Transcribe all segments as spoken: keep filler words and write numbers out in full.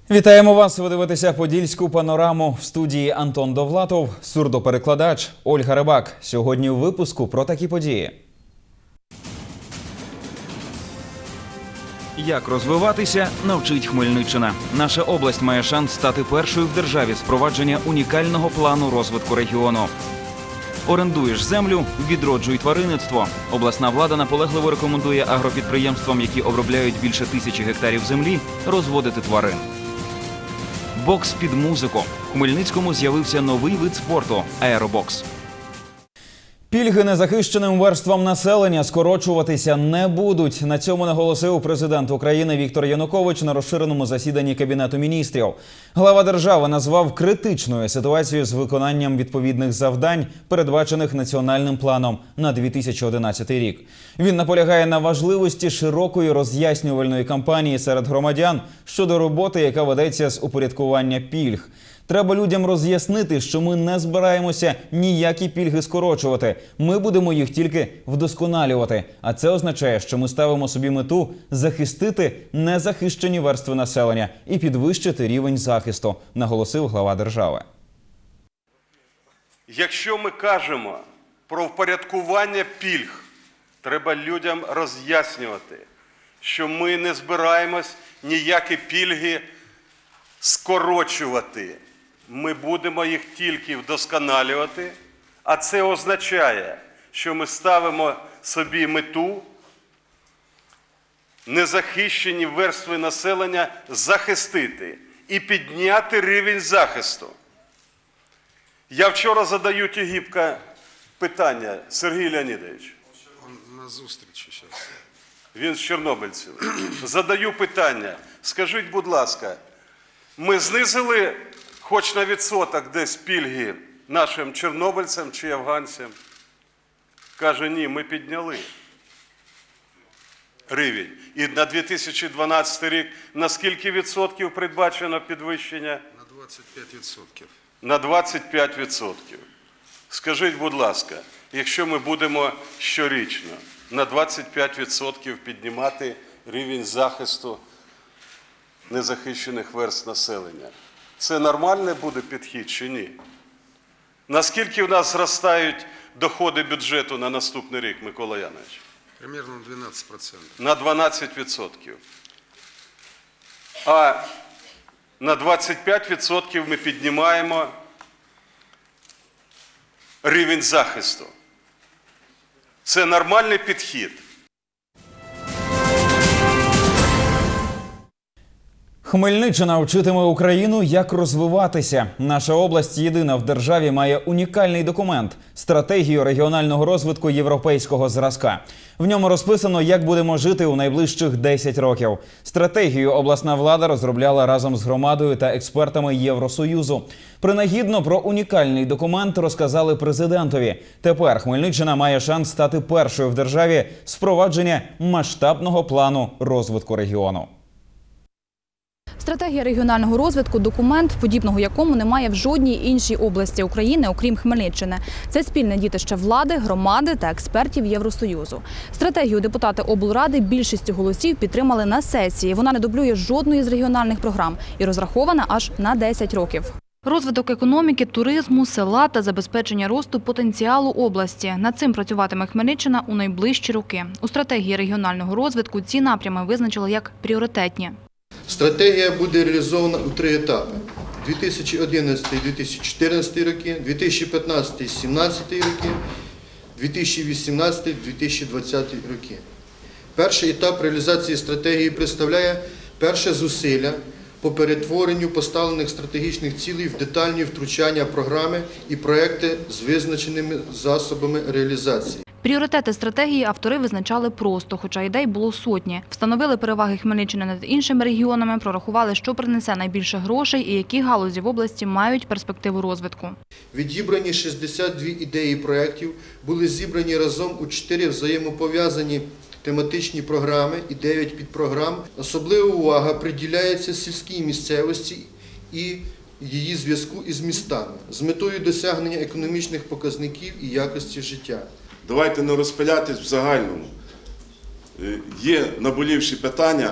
Вітаємо вас! Ви дивитеся «Подільську панораму». В студії Антон Довлатов, сурдоперекладач Ольга Рибак. Сьогодні у випуску про такі події. Як розвиватися, навчить Хмельниччина. Наша область має шанс стати першою в державі з впровадження унікального плану розвитку регіону. Орендуєш землю – відроджуй тваринництво. Обласна влада наполегливо рекомендує агропідприємствам, які обробляють більше тисячі гектарів землі, розводити тварин. Бокс під музику. В Хмельницькому з'явився новий вид спорту – аеробокс. Пільги незахищеним верствам населення скорочуватися не будуть. На цьому наголосив президент України Віктор Янукович на розширеному засіданні Кабінету міністрів. Глава держави назвав критичною ситуацію з виконанням відповідних завдань, передбачених національним планом на дві тисячі одинадцятий рік. Він наполягає на важливості широкої роз'яснювальної кампанії серед громадян щодо роботи, яка ведеться з упорядкування пільг. Треба людям роз'яснити, що ми не збираємося ніякі пільги скорочувати. Ми будемо їх тільки вдосконалювати. А це означає, що ми ставимо собі мету захистити незахищені верстви населення і підвищити рівень захисту, наголосив глава держави. Якщо ми кажемо про впорядкування пільг, треба людям роз'яснювати, що ми не збираємось ніякі пільги скорочувати. Ми будемо їх тільки вдосконалювати, а це означає, що ми ставимо собі мету незахищені верстви населення захистити і підняти рівень захисту. Я вчора задаю Тігіпко питання, Сергій Леонідович. Он на зустрічі зараз. Він з чорнобильців. Задаю питання, скажіть, будь ласка, ми знизили хоч на відсоток десь пільги нашим чорнобильцям чи афганцям? Каже, ні, ми підняли рівень. І на дві тисячі дванадцятий рік на скільки відсотків передбачено підвищення? На двадцять п'ять відсотків. На двадцять п'ять відсотків. Скажіть, будь ласка, якщо ми будемо щорічно на двадцять п'ять відсотків піднімати рівень захисту незахищених верств населення, це нормальний буде підхід чи ні? Наскільки в нас зростають доходи бюджету на наступний рік, Микола Янович? Примерно дванадцять відсотків. На дванадцять відсотків. А на двадцять п'ять відсотків ми піднімаємо рівень захисту. Це нормальний підхід. Хмельниччина вчитиме Україну, як розвиватися. Наша область єдина в державі має унікальний документ – стратегію регіонального розвитку європейського зразка. В ньому розписано, як будемо жити у найближчих десять років. Стратегію обласна влада розробляла разом з громадою та експертами Євросоюзу. Принагідно про унікальний документ розказали президентові. Тепер Хмельниччина має шанс стати першою в державі з впровадження масштабного плану розвитку регіону. Стратегія регіонального розвитку – документ, подібного якому немає в жодній іншій області України, окрім Хмельниччини. Це спільне дітище влади, громади та експертів Євросоюзу. Стратегію депутати облради більшістю голосів підтримали на сесії. Вона не дублює жодної з регіональних програм і розрахована аж на десять років. Розвиток економіки, туризму, села та забезпечення росту потенціалу області. Над цим працюватиме Хмельниччина у найближчі роки. У стратегії регіонального розвитку ці напрями визначили як пріоритетні. Стратегія буде реалізована у три етапи – дві тисячі одинадцятий - дві тисячі чотирнадцятий роки, дві тисячі п'ятнадцятий - дві тисячі сімнадцятий роки, дві тисячі вісімнадцятий - дві тисячі двадцятий роки. Перший етап реалізації стратегії представляє перше зусилля по перетворенню поставлених стратегічних цілей в детальні втручання програми і проекти з визначеними засобами реалізації. Пріоритети стратегії автори визначали просто, хоча ідей було сотні. Встановили переваги Хмельниччини над іншими регіонами, прорахували, що принесе найбільше грошей і які галузі в області мають перспективу розвитку. Відібрані шістдесят дві ідеї проєктів були зібрані разом у чотири взаємопов'язані тематичні програми і дев'ять підпрограм. Особлива увага приділяється сільській місцевості і її зв'язку із містами з метою досягнення економічних показників і якості життя. Давайте не розпилятись в загальному. Є наболівші питання,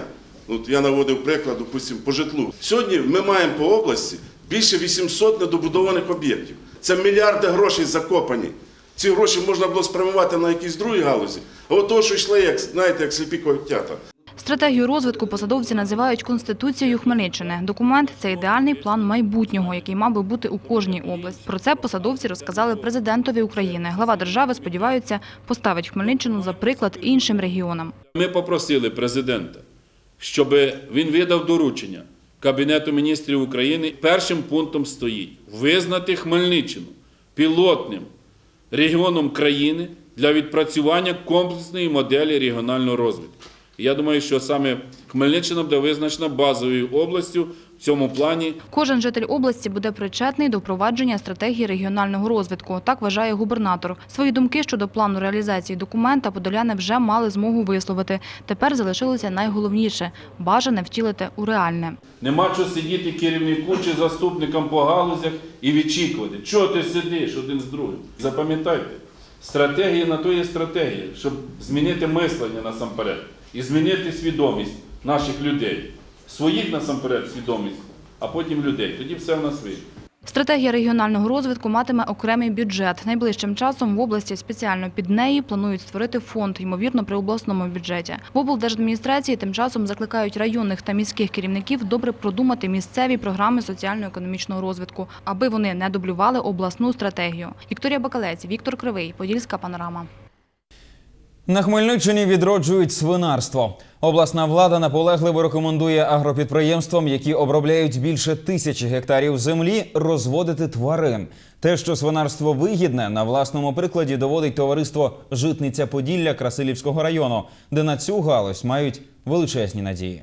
Ну, я наводив приклад, допустимо, по житлу. Сьогодні ми маємо по області більше вісімсот недобудованих об'єктів. Це мільярди грошей закопані. Ці гроші можна було спрямувати на якісь другі галузі. А от того, що йшли, як, знаєте, як сліпі котята. Стратегію розвитку посадовці називають Конституцією Хмельниччини. Документ – це ідеальний план майбутнього, який мав би бути у кожній області. Про це посадовці розказали президентові України. Глава держави, сподіваються, поставить Хмельниччину за приклад іншим регіонам. Ми попросили президента, щоб він видав доручення Кабінету міністрів України. Першим пунктом стоїть визнати Хмельниччину пілотним регіоном країни для відпрацювання комплексної моделі регіонального розвитку. Я думаю, що саме Хмельниччина буде визначена базовою областю в цьому плані. Кожен житель області буде причетний до впровадження стратегії регіонального розвитку. Так вважає губернатор. Свої думки щодо плану реалізації документа подоляни вже мали змогу висловити. Тепер залишилося найголовніше – бажане втілити у реальне. Нема чого сидіти керівнику чи заступникам по галузях і відчікувати. Чого ти сидиш один з другим? Запам'ятайте, стратегія на то є стратегія, щоб змінити мислення насамперед. І змінити свідомість наших людей. Своїх насамперед свідомість, а потім людей. Тоді все в нас вийде. Стратегія регіонального розвитку матиме окремий бюджет. Найближчим часом в області спеціально під неї планують створити фонд, ймовірно, при обласному бюджеті. В облдержадміністрації тим часом закликають районних та міських керівників добре продумати місцеві програми соціально-економічного розвитку, аби вони не дублювали обласну стратегію. Вікторія Бакалець, Віктор Кривий, Подільська панорама. На Хмельниччині відроджують свинарство. Обласна влада наполегливо рекомендує агропідприємствам, які обробляють більше тисячі гектарів землі, розводити тварин. Те, що свинарство вигідне, на власному прикладі доводить товариство «Житниця Поділля» Красилівського району, де на цю галузь мають величезні надії.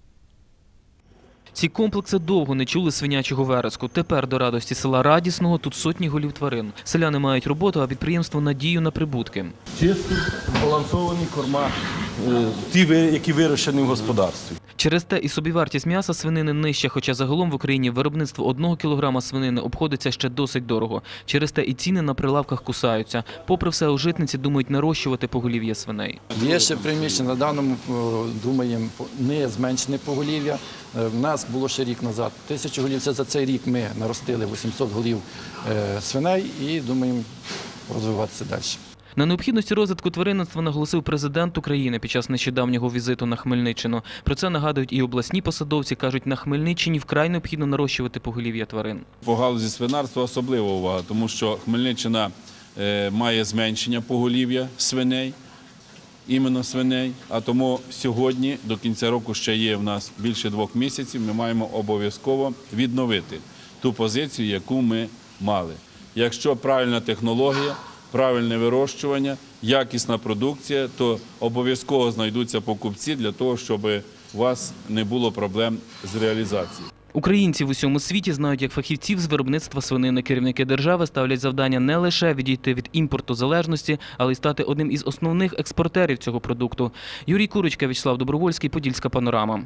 Ці комплекси довго не чули свинячого вереску. Тепер до радості села Радісного тут сотні голів тварин. Селяни мають роботу, а підприємство – надію на прибутки. Чисті, збалансовані корма, ті, які вирощені в господарстві. Через те і собівартість м'яса свинини нижча, хоча загалом в Україні виробництво одного кілограма свинини обходиться ще досить дорого. Через те і ціни на прилавках кусаються. Попри все, у Житниці думають нарощувати поголів'я свиней. Є ще приміщення, на даному, думаємо, не зменшене поголів'я. В нас було ще рік назад тисячу голів, це за цей рік ми наростили вісімсот голів свиней і думаємо розвиватися далі. На необхідності розвитку тваринництва наголосив президент України під час нещодавнього візиту на Хмельниччину. Про це нагадують і обласні посадовці. Кажуть, на Хмельниччині вкрай необхідно нарощувати поголів'я тварин. По галузі свинарства особлива увага, тому що Хмельниччина має зменшення поголів'я свиней, іменно свиней, а тому сьогодні, до кінця року ще є в нас більше двох місяців, ми маємо обов'язково відновити ту позицію, яку ми мали. Якщо правильна технологія, правильне вирощування, якісна продукція, то обов'язково знайдуться покупці для того, щоб у вас не було проблем з реалізацією. Українці в усьому світі знають як фахівців з виробництва свинини. Керівники держави ставлять завдання не лише відійти від імпорту залежності, але й стати одним із основних експортерів цього продукту. Юрій Курочка, Вячеслав Добровольський, Подільська панорама.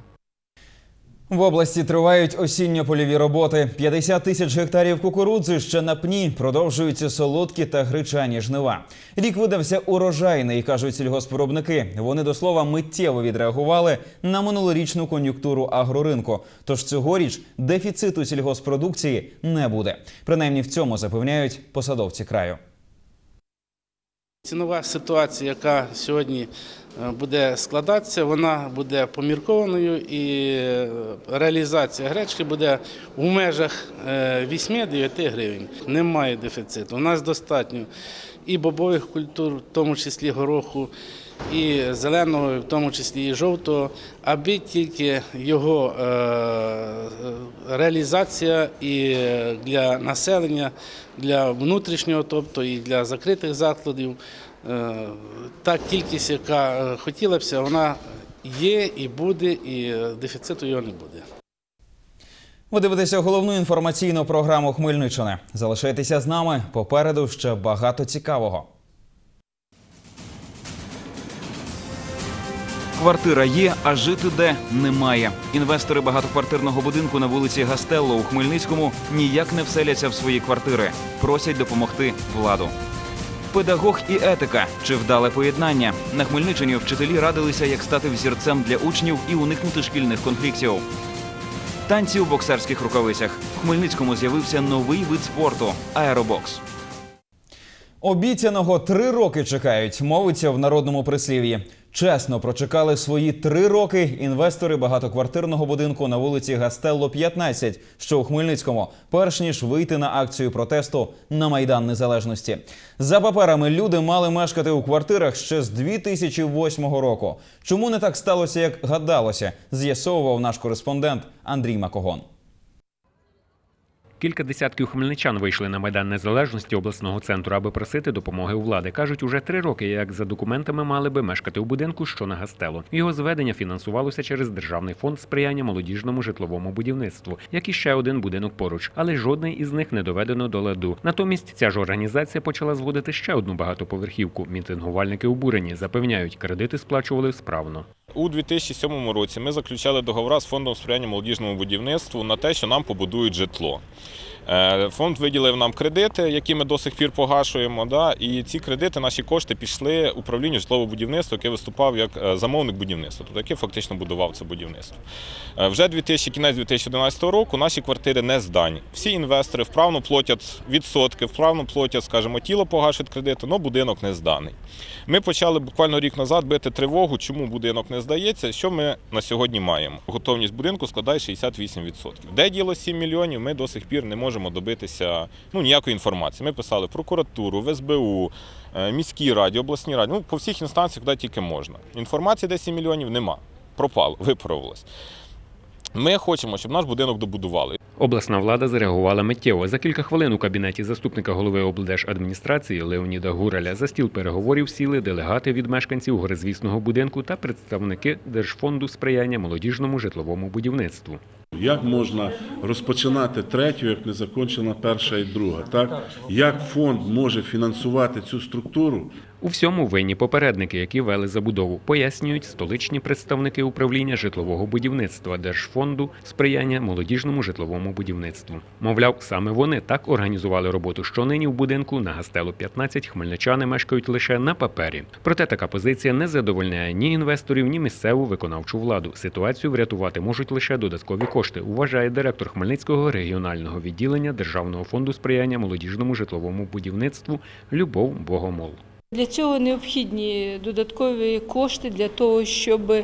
В області тривають осінньо-польові роботи. п'ятдесят тисяч гектарів кукурудзи ще на пні. Продовжуються солодкі та гречані жнива. Рік видався урожайний, кажуть сільгоспвиробники. Вони, до слова, миттєво відреагували на минулорічну кон'юнктуру агроринку. Тож цьогоріч дефіциту сільгоспродукції не буде. Принаймні в цьому запевняють посадовці краю. Цінова ситуація, яка сьогодні буде складатися, вона буде поміркованою і реалізація гречки буде в межах вісім-дев'ять гривень. Немає дефіциту. У нас достатньо і бобових культур, в тому числі гороху, і зеленого, в тому числі і жовтого, аби тільки його реалізація і для населення, для внутрішнього, тобто і для закритих закладів, та кількість, яка хотілося б, вона є і буде, і дефіциту його не буде. Ви дивитеся головну інформаційну програму Хмельниччини. Залишайтеся з нами, попереду ще багато цікавого. Квартира є, а жити де – немає. Інвестори багатоквартирного будинку на вулиці Гастелло у Хмельницькому ніяк не вселяться в свої квартири. Просять допомогти владу. Педагог і етика – чи вдале поєднання? На Хмельниччині вчителі радилися, як стати взірцем для учнів і уникнути шкільних конфліктів. Танці у боксерських рукавицях. В Хмельницькому з'явився новий вид спорту – аеробокс. Обіцяного три роки чекають, мовиться в народному прислів'ї. Чесно прочекали свої три роки інвестори багатоквартирного будинку на вулиці Гастелло, п'ятнадцять, що у Хмельницькому, перш ніж вийти на акцію протесту на Майдан Незалежності. За паперами люди мали мешкати у квартирах ще з дві тисячі восьмого року. Чому не так сталося, як гадалося, з'ясовував наш кореспондент Андрій Макогон. Кілька десятків хмельничан вийшли на Майдан Незалежності обласного центру, аби просити допомоги у влади. Кажуть, уже три роки, як за документами мали би мешкати у будинку, що на Гастелло. Його зведення фінансувалося через Державний фонд сприяння молодіжному житловому будівництву, як і ще один будинок поруч. Але жодний із них не доведено до ладу. Натомість ця ж організація почала зводити ще одну багатоповерхівку. Мітингувальники обурені, запевняють, кредити сплачували справно. У дві тисячі сьомому році ми заключали договори з Фондом сприяння молодіжному будівництву на те, що нам побудують житло. Фонд виділив нам кредити, які ми до сих пір погашуємо, да, і ці кредити, наші кошти пішли управлінню житлового будівництва, яке виступав як замовник будівництва, тобто який фактично будував це будівництво. Вже кінець дві тисячі одинадцятого року наші квартири не здані. Всі інвестори вправно платять відсотки, вправно платять, скажімо, тіло погашують кредити, але будинок не зданий. Ми почали буквально рік назад бити тривогу, чому будинок не здається, що ми на сьогодні маємо. Готовність будинку складає шістдесят вісім відсотків. Де діло сім мільйонів, ми до сих пір не можемо добитися ну, ніякої інформації. Ми писали в прокуратуру, в ес бе у, міській раді, обласній раді, ну, по всіх інстанціях, де тільки можна. Інформації, де сім мільйонів, нема. Пропало, випарувалось. Ми хочемо, щоб наш будинок добудували. Обласна влада зареагувала миттєво. За кілька хвилин у кабінеті заступника голови облдержадміністрації Леоніда Гураля за стіл переговорів сіли делегати від мешканців горизвісного будинку та представники Держфонду сприяння молодіжному житловому будівництву. Як можна розпочинати третю, як не закінчена перша і друга? Так? Як фонд може фінансувати цю структуру? У всьому винні попередники, які вели забудову, пояснюють столичні представники управління житлового будівництва Держфонду сприяння молодіжному житловому будівництву. Мовляв, саме вони так організували роботу, що нині в будинку на Гастелло п'ятнадцять хмельничани мешкають лише на папері. Проте така позиція не задовольняє ні інвесторів, ні місцеву виконавчу владу. Ситуацію врятувати можуть лише додаткові кошти, вважає директор Хмельницького регіонального відділення Державного фонду сприяння молодіжному житловому будівництву Любов Богомол. Для цього необхідні додаткові кошти для того, щоб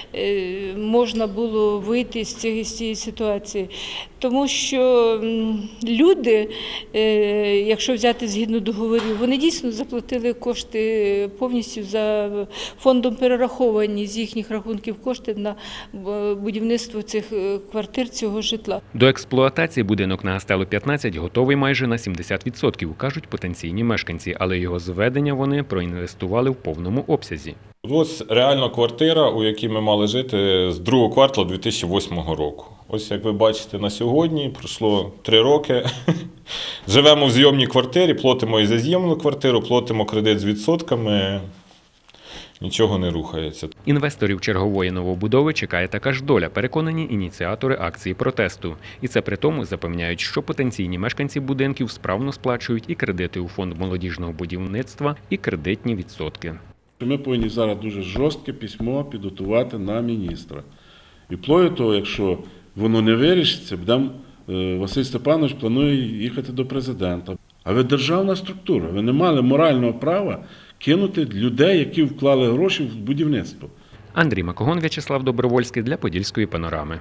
можна було вийти з цієї ситуації. Тому що люди, якщо взяти згідно договорів, вони дійсно заплатили кошти повністю за фондом перераховані з їхніх рахунків кошти на будівництво цих квартир, цього житла. До експлуатації будинок на Гастелло п'ятнадцять готовий майже на сімдесят відсотків, кажуть потенційні мешканці, але його зведення вони проінвестували в повному обсязі. Ось реально квартира, у якій ми мали жити з другого кварталу дві тисячі восьмого року. Ось як ви бачите на сьогодні, пройшло три роки. Живемо в зйомній квартирі, платимо і за зйомну квартиру, платимо кредит з відсотками. Нічого не рухається. Інвесторів чергової новобудови чекає така ж доля, переконані ініціатори акції протесту. І це при тому запевняють, що потенційні мешканці будинків справно сплачують і кредити у фонд молодіжного будівництва, і кредитні відсотки. Ми повинні зараз дуже жорстке письмо підготувати на міністра. І вплоть того, якщо воно не вирішиться, будемо, Василь Степанович планує їхати до президента. А ви державна структура, ви не мали морального права кинути людей, які вклали гроші в будівництво. Андрій Макогон, В'ячеслав Добровольський для Подільської панорами.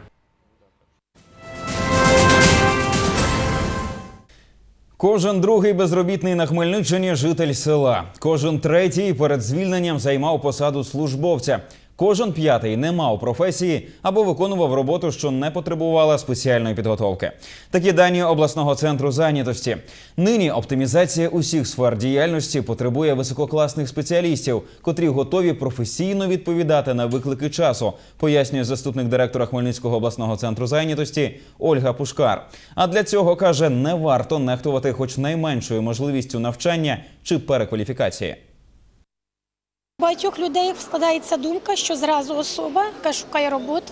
Кожен другий безробітний на Хмельниччині – житель села. Кожен третій перед звільненням займав посаду службовця. Кожен п'ятий не мав професії або виконував роботу, що не потребувала спеціальної підготовки. Такі дані обласного центру зайнятості. Нині оптимізація усіх сфер діяльності потребує висококласних спеціалістів, котрі готові професійно відповідати на виклики часу, пояснює заступник директора Хмельницького обласного центру зайнятості Ольга Пушкар. А для цього, каже, не варто нехтувати хоч найменшою можливістю навчання чи перекваліфікації. У багатьох людей складається думка, що зразу особа, яка шукає роботу,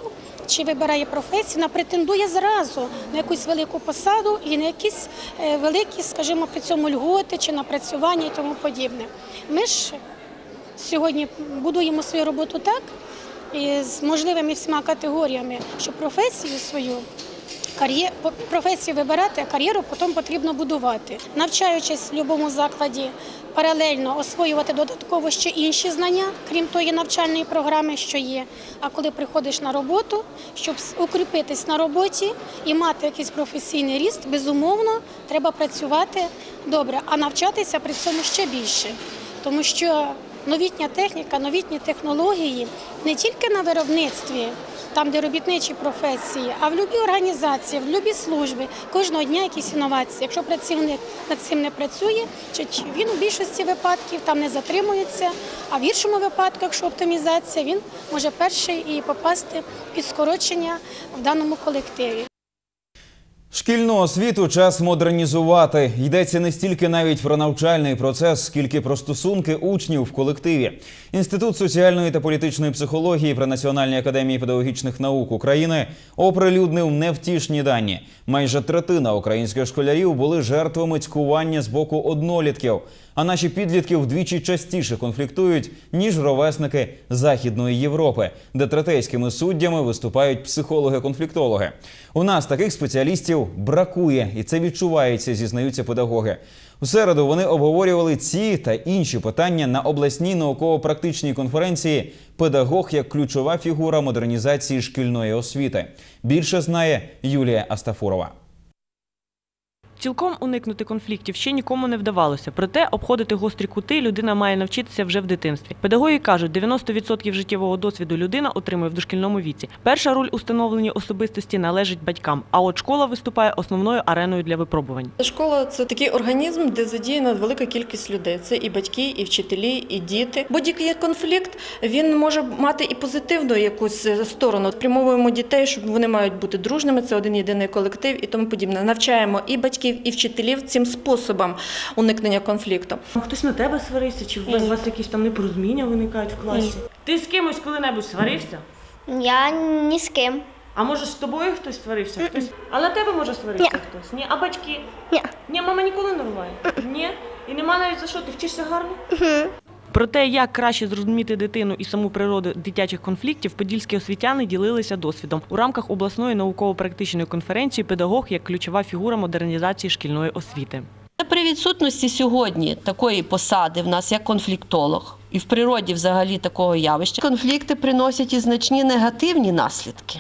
чи вибирає професію, вона претендує зразу на якусь велику посаду і на якісь великі, скажімо, при цьому льготи чи напрацювання і тому подібне. Ми ж сьогодні будуємо свою роботу так, і з можливими всіма категоріями, що професію свою, кар'єр, професію вибирати, а кар'єру потім потрібно будувати. Навчаючись в будь-якому закладі, паралельно освоювати додатково ще інші знання, крім тої навчальної програми, що є. А коли приходиш на роботу, щоб укріпитись на роботі і мати якийсь професійний ріст, безумовно, треба працювати добре, а навчатися при цьому ще більше. Тому що новітня техніка, новітні технології не тільки на виробництві, там, де робітничі професії, а в будь-якій організації, в будь-якій службі, кожного дня якісь інновації. Якщо працівник над цим не працює, він у більшості випадків там не затримується, а в іншому випадку, якщо оптимізація, він може перший і попасти під скорочення в даному колективі. Шкільну освіту час модернізувати. Йдеться не стільки навіть про навчальний процес, скільки про стосунки учнів в колективі. Інститут соціальної та політичної психології при Національній академії педагогічних наук України оприлюднив невтішні дані. Майже третина українських школярів були жертвами цькування з боку однолітків. А наші підлітки вдвічі частіше конфліктують, ніж ровесники Західної Європи, де третейськими суддями виступають психологи-конфліктологи. У нас таких спеціалістів бракує, і це відчувається, зізнаються педагоги. У середу вони обговорювали ці та інші питання на обласній науково-практичній конференції «Педагог як ключова фігура модернізації шкільної освіти». Більше знає Юлія Астафурова. Цілком уникнути конфліктів ще нікому не вдавалося. Проте обходити гострі кути людина має навчитися вже в дитинстві. Педагоги кажуть, дев'яносто відсотків життєвого досвіду людина отримує в дошкільному віці. Перша роль у становленні особистості належить батькам, а от школа виступає основною ареною для випробувань. Школа – це такий організм, де задіяна велика кількість людей. Це і батьки, і вчителі, і діти. Будь-який конфлікт, він може мати і позитивну якусь сторону. Спрямовуємо дітей, щоб вони мають бути дружними, це один єдиний колектив і тому подібне. Навчаємо і батьків, і вчителів цим способом уникнення конфлікту. Хтось на тебе сварився, чи у вас якісь там непорозуміння виникають в класі? Ні. Ти з кимось коли-небудь сварився? Я ні з ким. А може з тобою хтось сварився? Хтось? А на тебе може сварився Ні. хтось? Ні. А батьки? Ні. Ні, мама ніколи не рває? Ні? І нема навіть за що? Ти вчишся гарно? Угу. Про те, як краще зрозуміти дитину і саму природу дитячих конфліктів, подільські освітяни ділилися досвідом. У рамках обласної науково-практичної конференції «Педагог як ключова фігура модернізації шкільної освіти». При відсутності сьогодні такої посади в нас як конфліктолог і в природі взагалі такого явища, конфлікти приносять і значні негативні наслідки.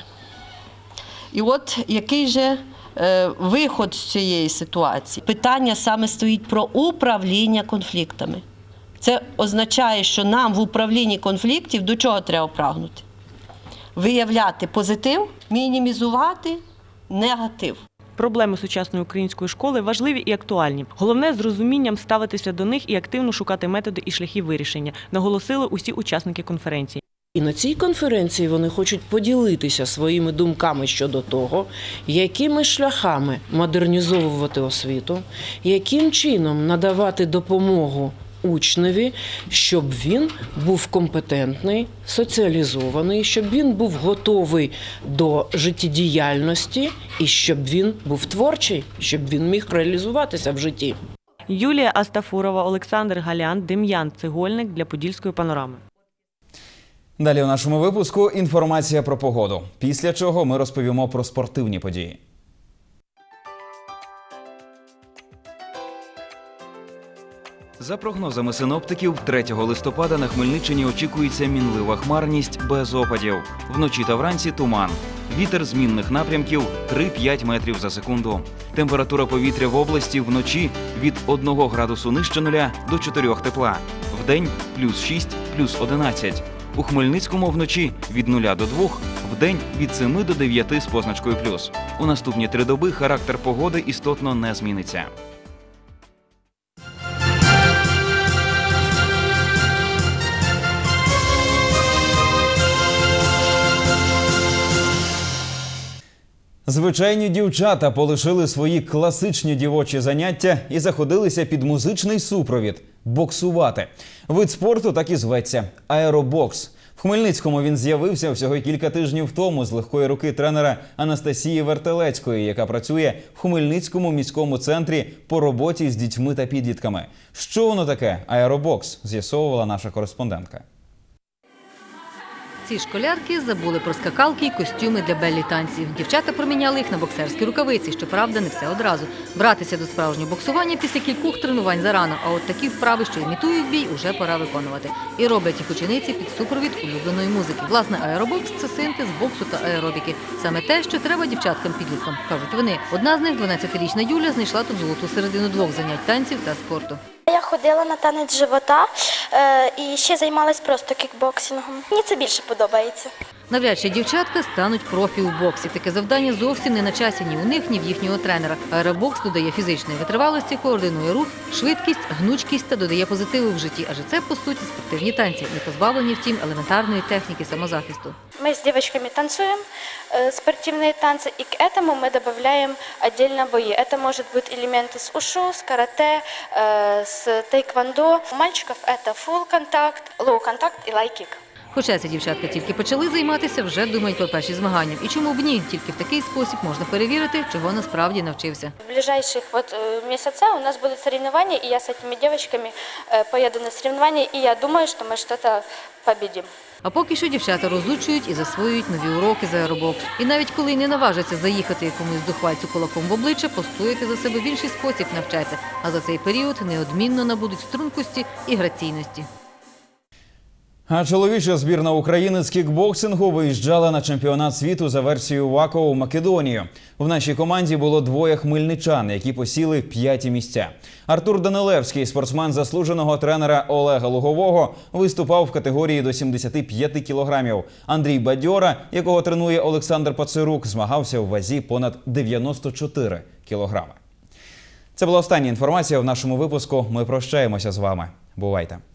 І от який же е, виход з цієї ситуації? Питання саме стоїть про управління конфліктами. Це означає, що нам в управлінні конфліктів до чого треба прагнути? Виявляти позитив, мінімізувати негатив. Проблеми сучасної української школи важливі і актуальні. Головне – з розумінням ставитися до них і активно шукати методи і шляхи вирішення, наголосили усі учасники конференції. І на цій конференції вони хочуть поділитися своїми думками щодо того, якими шляхами модернізовувати освіту, яким чином надавати допомогу учневі, щоб він був компетентний, соціалізований, щоб він був готовий до життєдіяльності і щоб він був творчий, щоб він міг реалізуватися в житті. Юлія Астафурова, Олександр Галян, Дем'ян Цегольник для Подільської панорами. Далі у нашому випуску інформація про погоду. Після чого ми розповімо про спортивні події. За прогнозами синоптиків, третього листопада на Хмельниччині очікується мінлива хмарність без опадів. Вночі та вранці туман. Вітер змінних напрямків три-п'ять метрів за секунду. Температура повітря в області вночі від одного градусу нижче нуля до чотирьох тепла. Вдень – плюс шість, плюс одинадцять. У Хмельницькому вночі від нуля до двох, вдень від семи до дев'яти з позначкою плюс. У наступні три доби характер погоди істотно не зміниться. Звичайні дівчата полишили свої класичні дівочі заняття і заходилися під музичний супровід – боксувати. Вид спорту так і зветься – аеробокс. В Хмельницькому він з'явився всього кілька тижнів тому з легкої руки тренера Анастасії Вертелецької, яка працює в Хмельницькому міському центрі по роботі з дітьми та підлітками. Що воно таке аеробокс, з'ясовувала наша кореспондентка. Ці школярки забули про скакалки і костюми для беллі-танців. Дівчата проміняли їх на боксерські рукавиці, щоправда, не все одразу. Братися до справжнього боксування після кількох тренувань зарано, а от такі вправи, що імітують бій, уже пора виконувати. І роблять їх учениці під супровід улюбленої музики. Власне, аеробокс – це синтез боксу та аеробіки. Саме те, що треба дівчаткам-підліткам, кажуть вони. Одна з них, дванадцятирічна Юля, знайшла тут золоту середину двох занять – танців та спорту. Я ходила на танець живота е, і ще займалась просто кікбоксингом. Мені це більше подобається. Навряд чи дівчатка стануть профі у боксі. Таке завдання зовсім не на часі ні у них, ні в їхнього тренера. Аеробокс додає фізичної витривалості, координує рух, швидкість, гнучкість та додає позитиву в житті. Адже це, по суті, спортивні танці, не позбавлені, втім, елементарної техніки самозахисту. Мы с девочками танцуем э, спортивные танцы, и к этому мы добавляем отдельно бои. Это может быть элементы с ушу, с карате, э, с тайквондо. У мальчиков это full контакт, low контакт и лай-кик. Хоча ці дівчатка тільки почали займатися, вже думають про перші змагання. І чому б ні? Тільки в такий спосіб можна перевірити, чого насправді навчився. В ближайших вот э, месяца у нас будут соревнования, и я с этими девочками э, поеду на соревнования, и я думаю, что мы что-то победим. А поки що дівчата розучують і засвоюють нові уроки з аеробоксу. І навіть коли й не наважаться заїхати якомусь зухвальцю кулаком в обличчя, постояти за себе в інший спосіб навчаться. А за цей період неодмінно набудуть стрункості і граційності. А чоловіча збірна України з кікбоксингу виїжджала на чемпіонат світу за версією ВАКО у Македонію. В нашій команді було двоє хмельничан, які посіли п'яті місця. Артур Данилевський, спортсмен заслуженого тренера Олега Лугового, виступав в категорії до сімдесяти п'яти кілограмів. Андрій Бадьора, якого тренує Олександр Пацерук, змагався в вазі понад дев'яносто чотири кілограми. Це була остання інформація в нашому випуску. Ми прощаємося з вами. Бувайте!